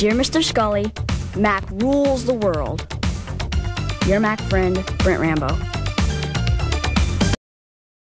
Dear Mr. Scully, Mac rules the world. Your Mac friend, Brent Rambo.